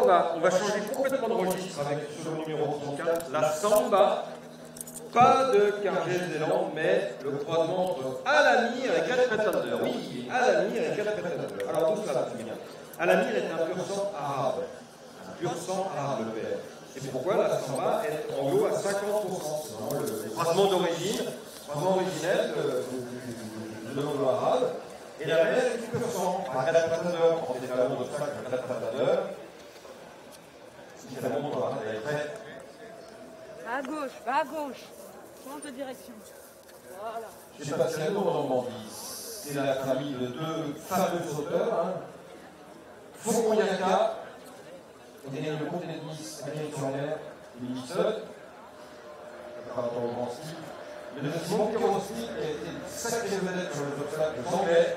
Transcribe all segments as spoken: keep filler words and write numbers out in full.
va, on va changer complètement de registre avec ce numéro trente-quatre, la samba. Pas de Cargé-Zéland, mais le croisement entre Alami et Red Pretender. Oui, Alami et Red Pretender. Alors tout cela va bien. Alami est un pur sang arabe. Un pur sang arabe, le père. C'est pourquoi la samba est anglo à cinquante pour cent. Selon le croisement d'origine, croisement originel de, de, de l'anglo-arabe. Et la mère est du pur sang. Un Red Pretender, en fait, la montre de cinq Red Pretender. C'est la montre, elle est prête. Va à gauche, va à gauche. Change de direction. Voilà. Chez Patriano, en Normandie, c'est la famille de deux fameux auteurs. Hein. Faucon-Yaka, qui est né le comte de Nice, Amérique-sur-Mer, et Nixon, par rapport au grand style. Mais le Simon Kirossi, qui a été une sacrée vedette sur le obstacles des Anglais.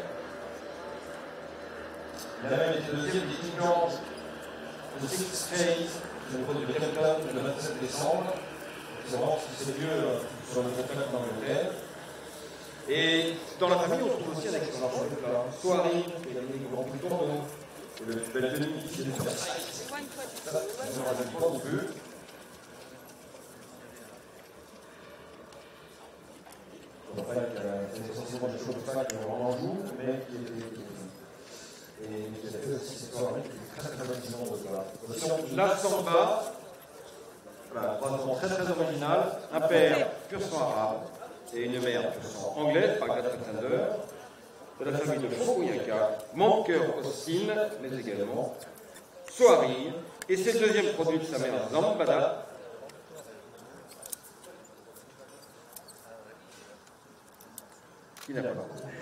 Il a même été deuxième des King George, de Six Days, sur le produit de Captain, le vingt-sept décembre. C'est vraiment ce qui s'est mieux sur le contact d'Angleterre. Et dans la famille, on trouve aussi un excellent plat. Soirée, qui est gagné le Grand Prix de Bordeaux. Et le bel demi qui est de Versailles. Ça, on n'en rajoute pas non plus. Enfin, c'est essentiellement des choses de ça qu'on en joue, mais qui est. Et qui a fait aussi cette soirée qui est très très bonne de plat. La samba. Voilà, croisement très très original, un père pur sang arabe et une mère pur sang anglaise par Red Pretender, de la famille de Faucon-Yaka, Manqueur Austin, mais également Soari, et c'est le deuxième produit de sa mère Zambada, qui n'a pas